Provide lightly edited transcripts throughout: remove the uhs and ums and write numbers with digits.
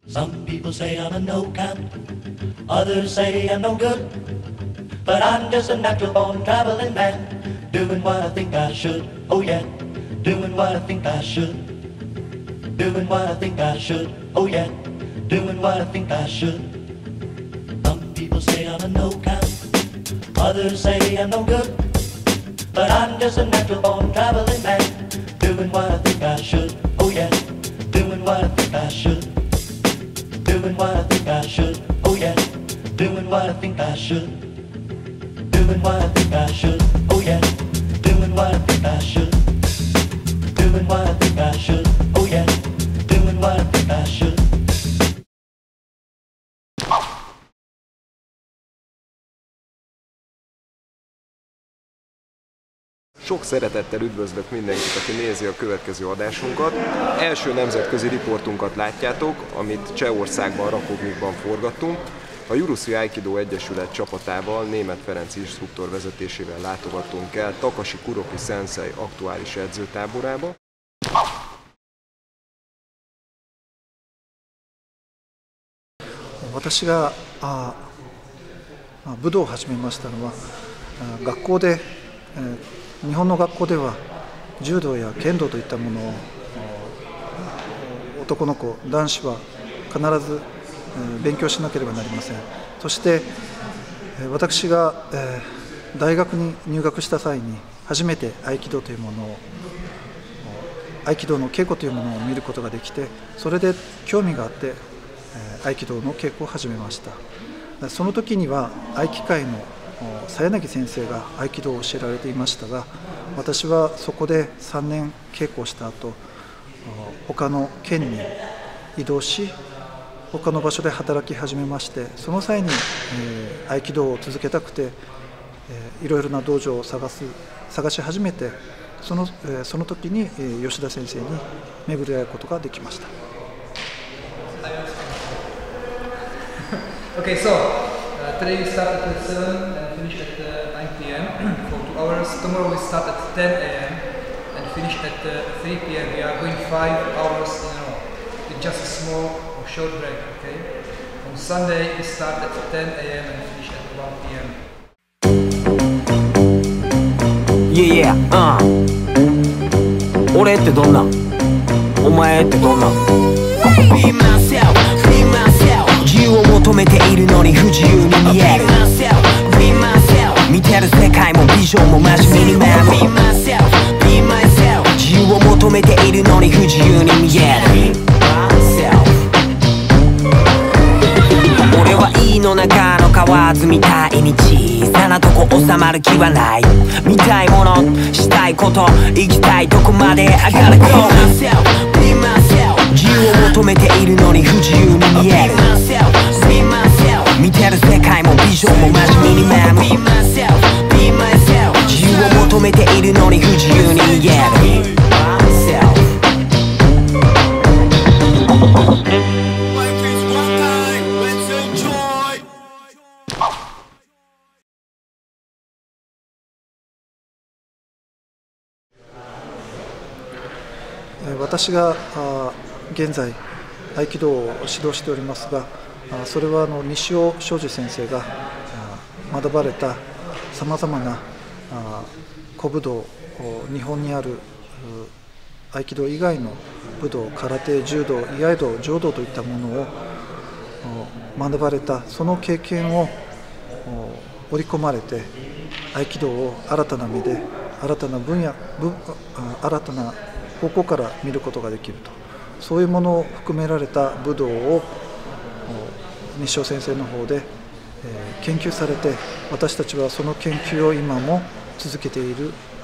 Some people say I'm a no count, others say I'm no good, but I'm just a natural born traveling man, doing what I think I should, oh yeah, doing what I think I should, doing what I think I should, oh yeah, doing what I think I should. Some people say I'm a no count, others say I'm no good, but I'm just a natural born traveling man, doing what I think I should, oh yeah, doing what I think I should, doing what I think I should, oh yeah, doing what I think I should, doing what I think I should, oh yeah, doing what I think I should, doing what I think I should, oh yeah, doing what I think I should. Sok szeretettel üdvözlök mindenkit, aki nézi a következő adásunkat. Első nemzetközi riportunkat látjátok, amit Csehországban, Rakovnicban forgattunk. A Jurusi Aikido Egyesület csapatával Németh Ferenc instruktor vezetésével látogattunk el Takashi Kuroki szenszei aktuális edzőtáborába. 私が武道を始めましたのは学校で日本の学校では柔道や剣道といったものを男の子、男子は必ず勉強しなければなりません。そして私が大学に入学した際に初めて合気道というものを合気道の稽古というものを見ることができて、それで興味があって合気道の稽古を始めました。その時には合気界の佐柳先生が合気道を教えられていましたが、私はそこで3年稽古をした後、他の県に移動し他の場所で働き始めまして、その際に合気道を続けたくていろいろな道場を探し始めて、その時に吉田先生に巡り合うことができました。 Okay, so today we start at 7 and finish at 9 p.m. for 2 hours. Tomorrow we start at 10 a.m. and finish at 3 p.m. We are going 5 hours in a row with just a small or short break. Okay. On Sunday we start at 10 a.m. and finish at 1 p.m. Yeah, yeah, 俺ってどんなん？お前ってどんなん？ Be myself, be myself 自由を求めているのに不自由に見える Be myself, be myself 見てる世界もビジョンも真面目になる Be myself, be myself 自由を求めているのに不自由に見える Be myself 俺は胃の中の蛙みたいに小さなとこ収まる気はない見たいものしたいこと行きたいとこまで上がる Be myself, be myself 自由を求めているのに不自由に見える Be myself, be myself 見てる世界もビジョンも真面目になる Be myself, be myself 自由を求めているのに不自由に見える Be myself 私が現在合気道を指導しておりますが、それは西尾正司先生が学ばれたさまざまな古武道、日本にある合気道以外の武道、空手、柔道、居合道、浄道といったものを学ばれた、その経験を織り込まれて合気道を新たな目で新たな分野、新たな方向から見ることができると、そういうものを含められた武道を西尾先生の方で研究されて、私たちはその研究を今も続け稽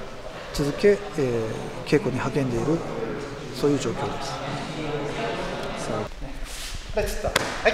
古に励んでいる、そういう状況です。はい。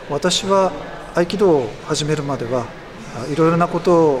私は合気道を始めるまではいろいろなことを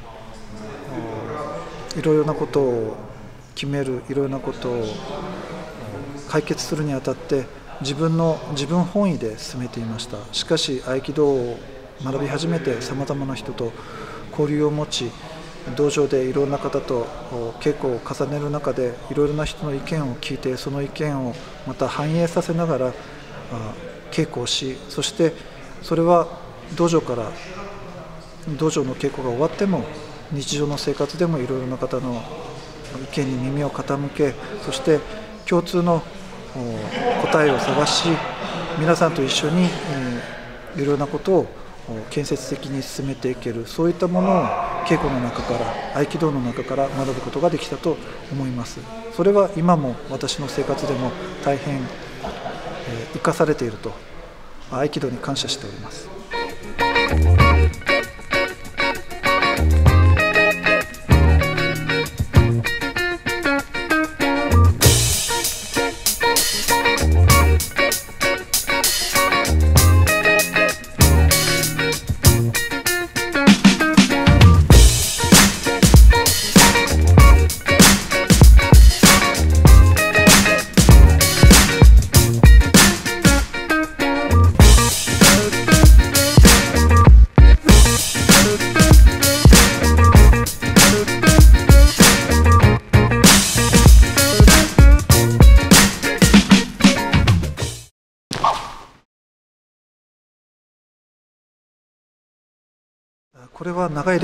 決める、いろいろなことを解決するにあたって自分本位で進めていました。しかし合気道を学び始めてさまざまな人と交流を持ち、道場でいろんな方と稽古を重ねる中でいろいろな人の意見を聞いて、その意見をまた反映させながら稽古をし、そしてそれは道場の稽古が終わっても日常の生活でもいろいろな方の意見に耳を傾け、そして共通の答えを探し、皆さんと一緒にいろいろなことを建設的に進めていける、そういったものを稽古の中から合気道の中から学ぶことができたと思います。それは今も私の生活でも大変生かされていると合気道に感謝しております。これは長い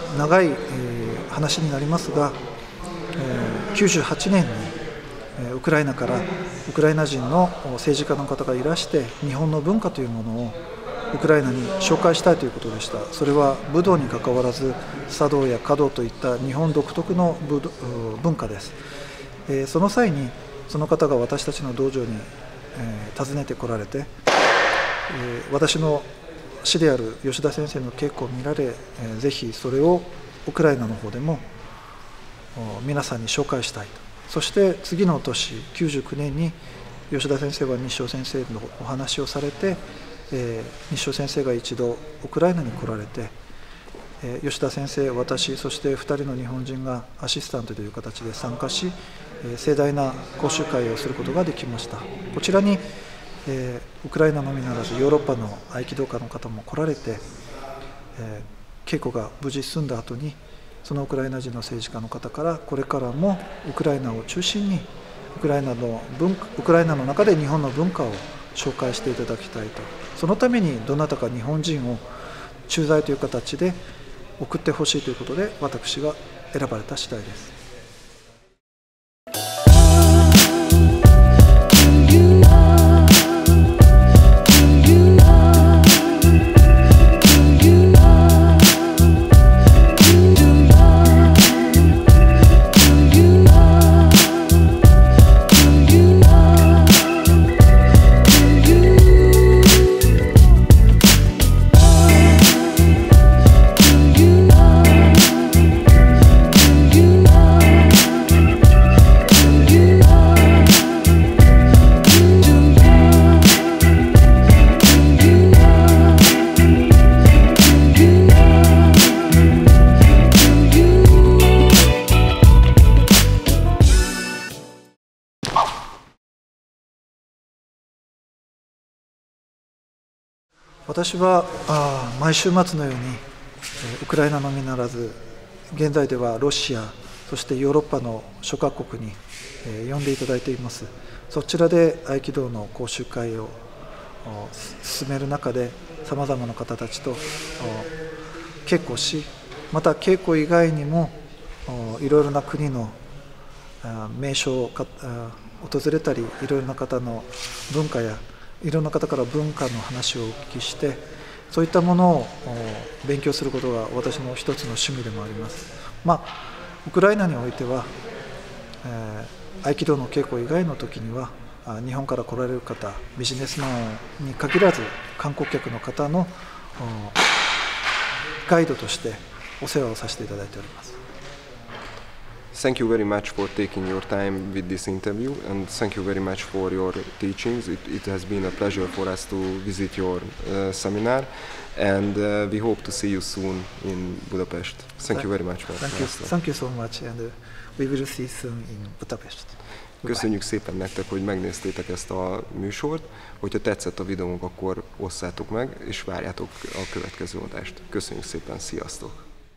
話になりますが、98年にウクライナからウクライナ人の政治家の方がいらして日本の文化というものをウクライナに紹介したいということでした。それは武道にかかわらず茶道や華道といった日本独特の文化です。その際にその方が私たちの道場に訪ねてこられて、私の師である吉田先生の稽古を見られ、ぜひそれをウクライナの方でも皆さんに紹介したいと。そして次の年99年に吉田先生は日照先生のお話をされて、日照先生が一度ウクライナに来られて、吉田先生、私、そして2人の日本人がアシスタントという形で参加し、盛大な講習会をすることができました。こちらにウクライナのみならずヨーロッパの合気道家の方も来られて、稽古が無事済んだ後にそのウクライナ人の政治家の方からこれからもウクライナを中心にウクライナの中で日本の文化を紹介していただきたいと。そのためにどなたか日本人を駐在という形で送ってほしいということで私が選ばれた次第です。私は毎週末のようにウクライナのみならず現在ではロシア、そしてヨーロッパの諸各国に呼んでいただいています。そちらで合気道の講習会を進める中でさまざまな方たちと稽古し、また稽古以外にもいろいろな国の名所を訪れたり、いろいろな方の文化やいろんな方から文化の話をお聞きして、そういったものを勉強することが私の一つの趣味でもあります。ウクライナにおいては、合気道の稽古以外の時には日本から来られる方、ビジネスマンに限らず観光客の方のガイドとしてお世話をさせていただいております。 Thank you very much for taking your time with this interview, and thank you very much for your teachings. It has been a pleasure for us to visit your seminar, and we hope to see you soon in Budapest. Thank you very much. Thank you so much, and we will see you soon in Budapest. Köszönjük szépen nektek, hogy megnéztétek ezt a műsort. Hogyha tetszett a videónk, akkor osszátok meg, és várjátok a következő adást. Köszönjük szépen, sziasztok!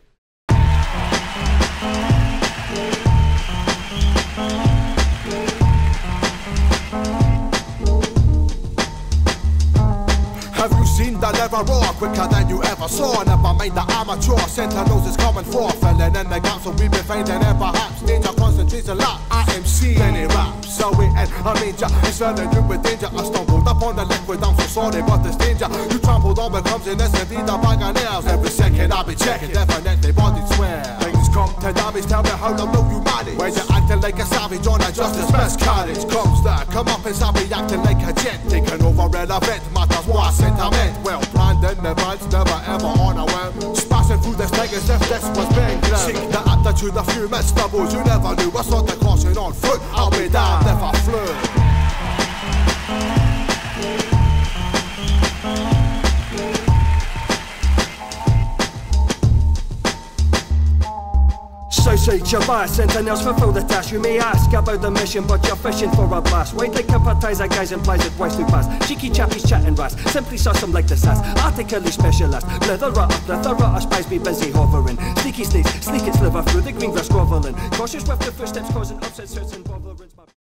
Have you seen the lever roar quicker than you ever saw? Never mind the amateur, center knows it's coming for. Filling in the gaps, so we've been finding it perhaps. Danger concentrates a lot, IMC, then it raps. So we end a major, it's running you with danger. I stumbled upon the liquid, I'm so sorry, but there's danger. You trampled on becomes in S&D, the bag of nails. Every second I'll be checking, definitely body swear. Things come to damage, tell me how the know you manage. When you're acting like a savage on a justice best carriage. Comes there, come up and start reacting like a jet. Taking over relevant matters, what I said. Well planned in advance, never ever on a whim. Smashing through the stage as if this was being grim. Seek the aptitude of few men stumbles you never knew. I saw the caution on foot, I'll be damned if I flew. Associate your bias, sentinels fulfill the task. You may ask about the mission, but you're fishing for a blast. Why they sympathize a guys implies it twice too fast. Cheeky chappies chatting ras, simply saw some like the sass. Artically specialist, plethora of spies be busy hovering. Sneaky sneeze, sneak it sliver through the green grass groveling. Cautious with the footsteps causing upsets, hurts and botherings.